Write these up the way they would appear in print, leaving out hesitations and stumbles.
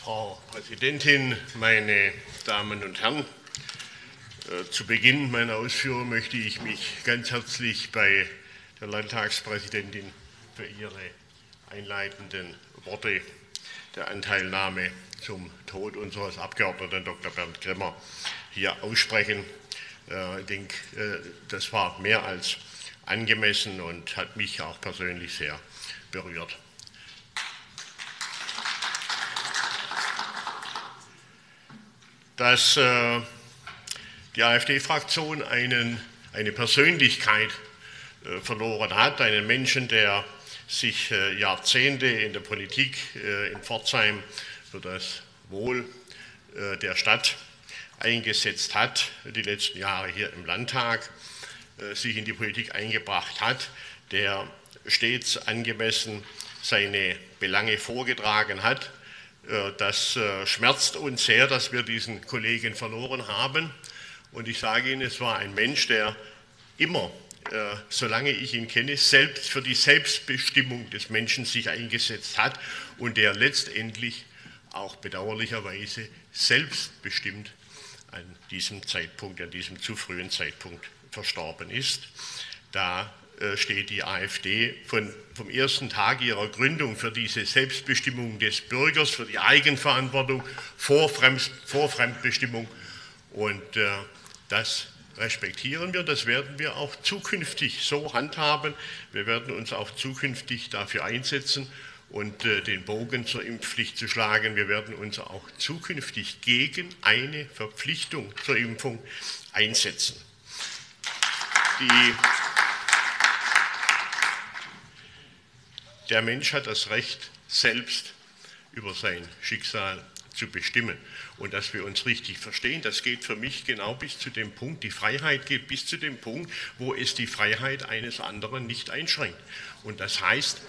Frau Präsidentin, meine Damen und Herren! Zu Beginn meiner Ausführungen möchte ich mich ganz herzlich bei der Landtagspräsidentin für ihre einleitenden Worte der Anteilnahme zum Tod unseres Abgeordneten Dr. Bernd Grimmer hier aussprechen. Ich denke, das war mehr als angemessen und hat mich auch persönlich sehr berührt. Dass die AfD-Fraktion eine Persönlichkeit verloren hat, einen Menschen, der sich Jahrzehnte in der Politik in Pforzheim für das Wohl der Stadt eingesetzt hat, die letzten Jahre hier im Landtag sich in die Politik eingebracht hat, der stets angemessen seine Belange vorgetragen hat. Das schmerzt uns sehr, dass wir diesen Kollegen verloren haben. Und ich sage Ihnen, es war ein Mensch, der immer, solange ich ihn kenne, selbst für die Selbstbestimmung des Menschen sich eingesetzt hat und der letztendlich auch bedauerlicherweise selbstbestimmt an diesem Zeitpunkt, an diesem zu frühen Zeitpunkt verstorben ist. Da steht die AfD vom ersten Tag ihrer Gründung für diese Selbstbestimmung des Bürgers, für die Eigenverantwortung vor Fremdbestimmung. Und das respektieren wir, das werden wir auch zukünftig so handhaben. Wir werden uns auch zukünftig dafür einsetzen und den Bogen zur Impfpflicht zu schlagen. Wir werden uns auch zukünftig gegen eine Verpflichtung zur Impfung einsetzen. Der Mensch hat das Recht, selbst über sein Schicksal zu bestimmen. Und dass wir uns richtig verstehen, das geht für mich genau bis zu dem Punkt, die Freiheit geht bis zu dem Punkt, wo es die Freiheit eines anderen nicht einschränkt. Und das heißt,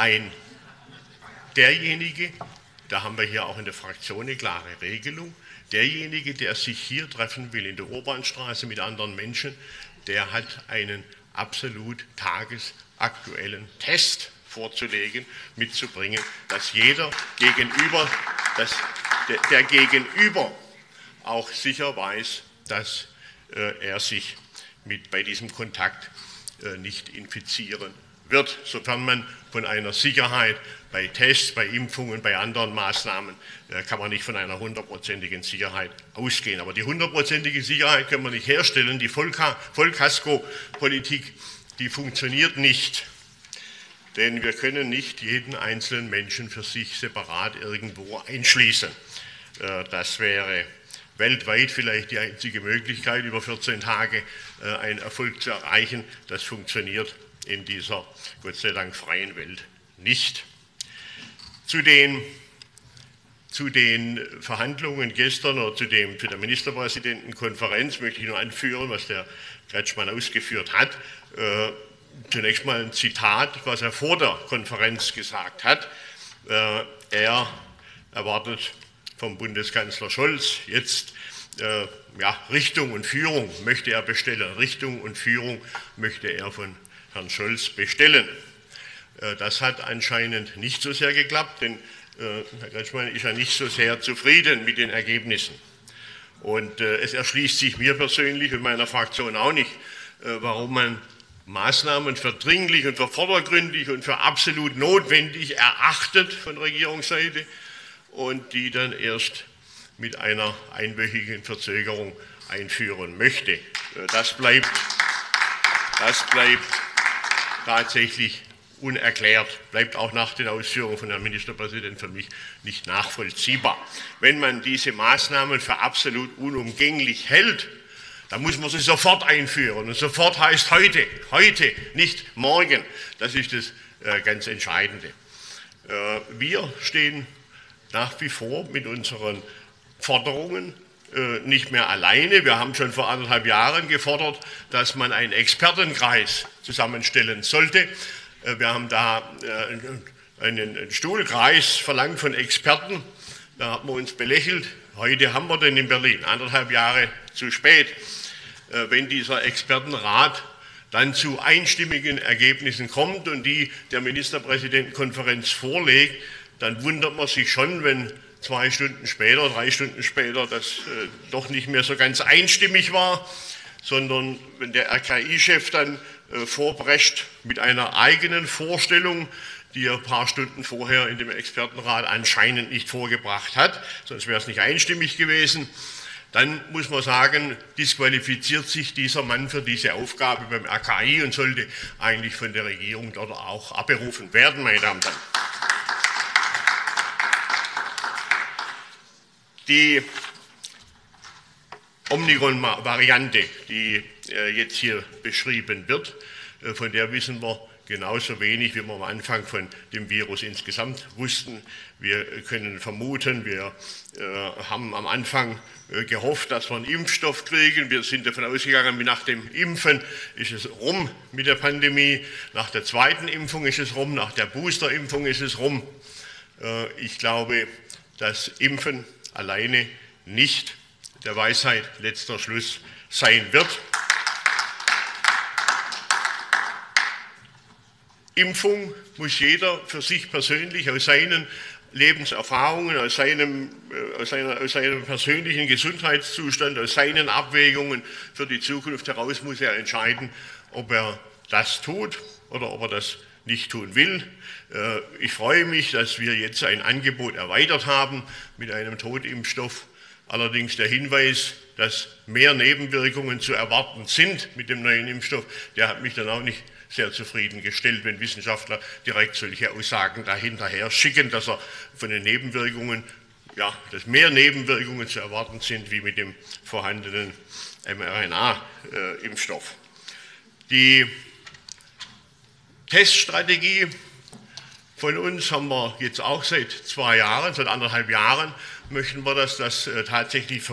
derjenige, da haben wir hier auch in der Fraktion eine klare Regelung, derjenige, der sich hier treffen will in der Urbanstraße mit anderen Menschen, der hat einen absolut tagesaktuellen Test vorzulegen, mitzubringen, dass jeder Gegenüber, der Gegenüber auch sicher weiß, dass er sich bei diesem Kontakt nicht infizieren wird, sofern man von einer Sicherheit bei Tests, bei Impfungen, bei anderen Maßnahmen kann man nicht von einer 100%igen Sicherheit ausgehen. Aber die 100%ige Sicherheit können wir nicht herstellen. Die Vollkasko-Politik, die funktioniert nicht. Denn wir können nicht jeden einzelnen Menschen für sich separat irgendwo einschließen. Das wäre weltweit vielleicht die einzige Möglichkeit, über 14 Tage einen Erfolg zu erreichen. Das funktioniert in dieser Gott sei Dank freien Welt nicht. Zu den Verhandlungen gestern oder zu der Ministerpräsidentenkonferenz möchte ich nur anführen, was der Kretschmann ausgeführt hat. Zunächst mal ein Zitat, was er vor der Konferenz gesagt hat. Er erwartet vom Bundeskanzler Scholz jetzt Richtung und Führung möchte er bestellen. Richtung und Führung möchte er von Herrn Scholz bestellen. Das hat anscheinend nicht so sehr geklappt, denn Herr Kretschmann ist ja nicht so sehr zufrieden mit den Ergebnissen. Und es erschließt sich mir persönlich und meiner Fraktion auch nicht, warum man Maßnahmen für dringlich und für vordergründig und für absolut notwendig erachtet von Regierungsseite und die dann erst mit einer einwöchigen Verzögerung einführen möchte. Das bleibt tatsächlich unerklärt, bleibt auch nach den Ausführungen von Herrn Ministerpräsidenten für mich nicht nachvollziehbar. Wenn man diese Maßnahmen für absolut unumgänglich hält, dann muss man sie sofort einführen. Und sofort heißt heute, nicht morgen. Das ist das ganz Entscheidende. Wir stehen nach wie vor mit unseren Forderungen nicht mehr alleine. Wir haben schon vor 1,5 Jahren gefordert, dass man einen Expertenkreis zusammenstellen sollte. Wir haben da einen Stuhlkreis verlangt von Experten. Da haben wir uns belächelt. Heute haben wir den in Berlin, 1,5 Jahre zu spät. Wenn dieser Expertenrat dann zu einstimmigen Ergebnissen kommt und die der Ministerpräsidentenkonferenz vorlegt, dann wundert man sich schon, wenn 2 Stunden später, 3 Stunden später, das doch nicht mehr so ganz einstimmig war, sondern wenn der RKI-Chef dann vorbrecht mit einer eigenen Vorstellung, die er ein paar Stunden vorher in dem Expertenrat anscheinend nicht vorgebracht hat, sonst wäre es nicht einstimmig gewesen, dann muss man sagen, disqualifiziert sich dieser Mann für diese Aufgabe beim RKI und sollte eigentlich von der Regierung dort auch abberufen werden, meine Damen und Herren. Die Omikron-Variante, die jetzt hier beschrieben wird, von der wissen wir genauso wenig, wie wir am Anfang von dem Virus insgesamt wussten. Wir können vermuten, wir haben am Anfang gehofft, dass wir einen Impfstoff kriegen. Wir sind davon ausgegangen, nach dem Impfen ist es rum mit der Pandemie. Nach der zweiten Impfung ist es rum, nach der Boosterimpfung ist es rum. Ich glaube, das Impfen alleine nicht der Weisheit letzter Schluss sein wird. Impfung muss jeder für sich persönlich aus seinen Lebenserfahrungen, aus seinem persönlichen Gesundheitszustand, aus seinen Abwägungen für die Zukunft heraus muss er entscheiden, ob er das tut oder ob er das nicht tun will. Ich freue mich, dass wir jetzt ein Angebot erweitert haben mit einem Totimpfstoff. Allerdings der Hinweis, dass mehr Nebenwirkungen zu erwarten sind mit dem neuen Impfstoff, der hat mich dann auch nicht sehr zufriedengestellt, wenn Wissenschaftler direkt solche Aussagen dahinterher schicken, dass er von den Nebenwirkungen, ja, dass mehr Nebenwirkungen zu erwarten sind wie mit dem vorhandenen mRNA-Impfstoff. Die Teststrategie von uns haben wir jetzt auch seit 2 Jahren, seit 1,5 Jahren möchten wir, dass das tatsächlich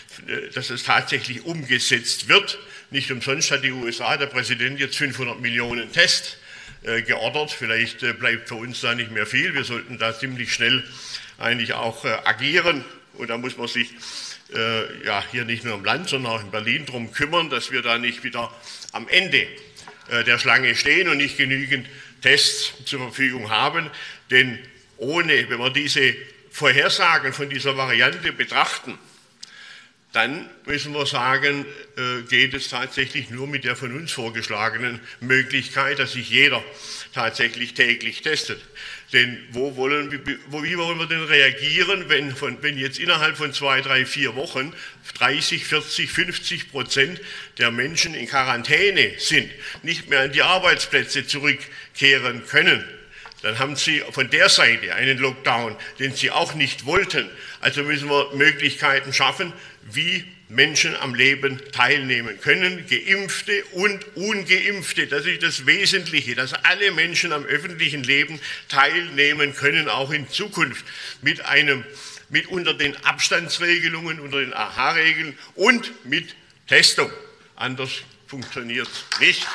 umgesetzt wird. Nicht umsonst hat die USA, der Präsident, jetzt 500 Millionen Tests geordert. Vielleicht bleibt für uns da nicht mehr viel. Wir sollten da ziemlich schnell eigentlich auch agieren. Und da muss man sich ja, hier nicht nur im Land, sondern auch in Berlin darum kümmern, dass wir da nicht wieder am Ende der Schlange stehen und nicht genügend Tests zur Verfügung haben. Denn ohne, wenn wir diese Vorhersagen von dieser Variante betrachten, dann müssen wir sagen, geht es tatsächlich nur mit der von uns vorgeschlagenen Möglichkeit, dass sich jeder tatsächlich täglich testet. Denn wie wollen wir denn reagieren, wenn jetzt innerhalb von 2, 3, 4 Wochen 30, 40, 50% der Menschen in Quarantäne sind, nicht mehr an die Arbeitsplätze zurückkehren können? Dann haben Sie von der Seite einen Lockdown, den Sie auch nicht wollten. Also müssen wir Möglichkeiten schaffen, wie Menschen am Leben teilnehmen können, Geimpfte und Ungeimpfte. Das ist das Wesentliche, dass alle Menschen am öffentlichen Leben teilnehmen können, auch in Zukunft mit unter den Abstandsregelungen, unter den AHA-Regeln und mit Testung. Anders funktioniert es nicht.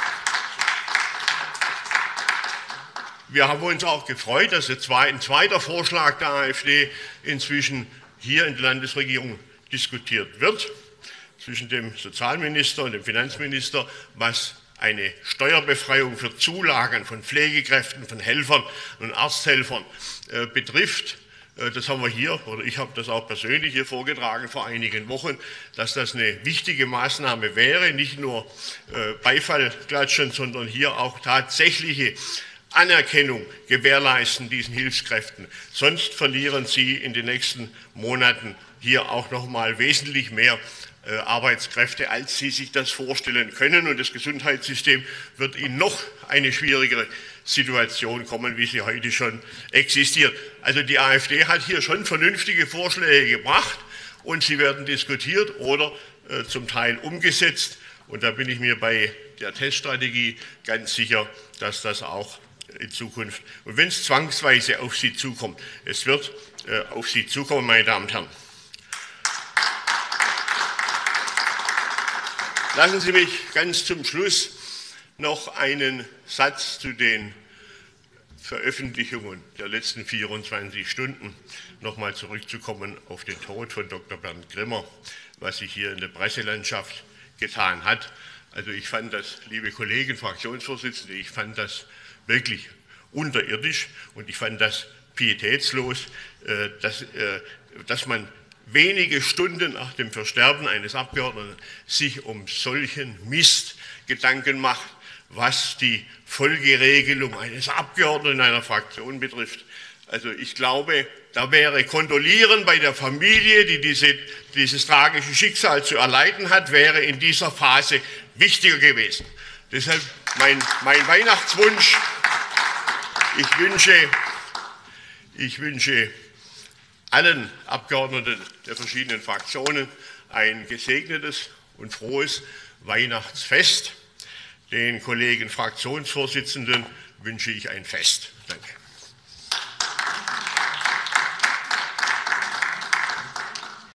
Wir haben uns auch gefreut, dass ein zweiter Vorschlag der AfD inzwischen hier in der Landesregierung diskutiert wird, zwischen dem Sozialminister und dem Finanzminister, was eine Steuerbefreiung für Zulagen von Pflegekräften, von Helfern und Arzthelfern betrifft. Das haben wir hier, oder ich habe das auch persönlich hier vorgetragen vor einigen Wochen, dass das eine wichtige Maßnahme wäre, nicht nur Beifall klatschen, sondern hier auch tatsächliche Anerkennung gewährleisten diesen Hilfskräften. Sonst verlieren sie in den nächsten Monaten hier auch noch mal wesentlich mehr Arbeitskräfte, als sie sich das vorstellen können. Und das Gesundheitssystem wird in noch eine schwierigere Situation kommen, wie sie heute schon existiert. Also die AfD hat hier schon vernünftige Vorschläge gebracht und sie werden diskutiert oder zum Teil umgesetzt. Und da bin ich mir bei der Teststrategie ganz sicher, dass das auch in Zukunft, und wenn es zwangsweise auf Sie zukommt, es wird auf Sie zukommen, meine Damen und Herren. Lassen Sie mich ganz zum Schluss noch einen Satz zu den Veröffentlichungen der letzten 24 Stunden nochmal zurückzukommen auf den Tod von Dr. Bernd Grimmer, was sich hier in der Presselandschaft getan hat. Also ich fand das, liebe Kollegen, Fraktionsvorsitzende, ich fand das wirklich unterirdisch und ich fand das pietätslos, dass man wenige Stunden nach dem Versterben eines Abgeordneten sich um solchen Mist Gedanken macht, was die Folgeregelung eines Abgeordneten in einer Fraktion betrifft. Also ich glaube, da wäre Kondolieren bei der Familie, die dieses tragische Schicksal zu erleiden hat, wäre in dieser Phase wichtiger gewesen. Deshalb mein Weihnachtswunsch, ich wünsche allen Abgeordneten der verschiedenen Fraktionen ein gesegnetes und frohes Weihnachtsfest. Den Kollegen Fraktionsvorsitzenden wünsche ich ein Fest. Danke.